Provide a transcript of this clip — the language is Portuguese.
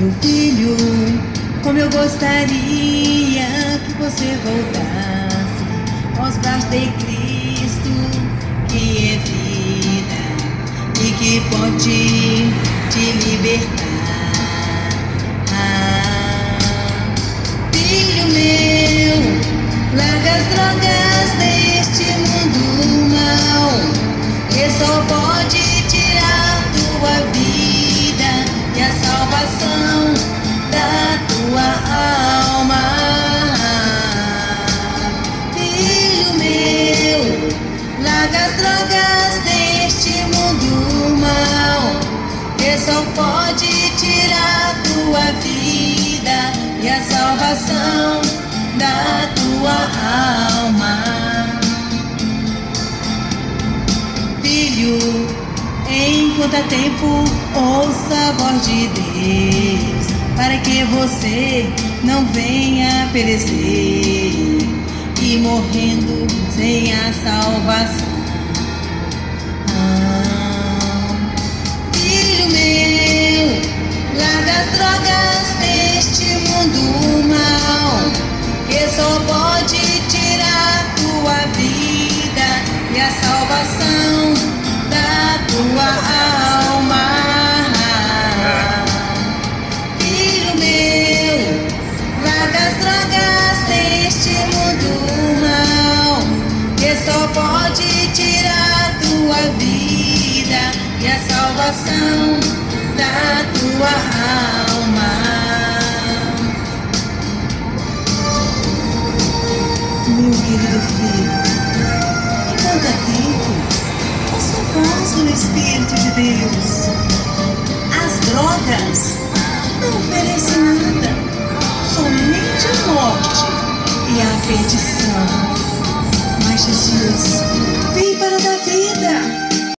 Meu filho, como eu gostaria que você voltasse aos braços de Cristo, que é vida e que pode te libertar. Filho meu, larga as drogas deste mundo mal, que só pode tirar tua vida e a salvação da tua alma. Filho meu, larga as drogas deste mundo mal, que só pode tirar tua vida e a salvação da tua alma. Filho, enquanto há tempo, ouça a voz de Deus, para que você não venha perecer e morrendo sem a salvação. Filho meu, larga as drogas deste mundo mal, que só pode tirar tua vida e a salvação da tua alma. Filho meu, larga as drogas deste mundo mal, que só pode tirar tua vida e a salvação da tua alma. Meu querido filho, enquanto há tempo, ouça a voz do Espírito de Deus. As drogas não oferecem nada, somente a morte e a perdição.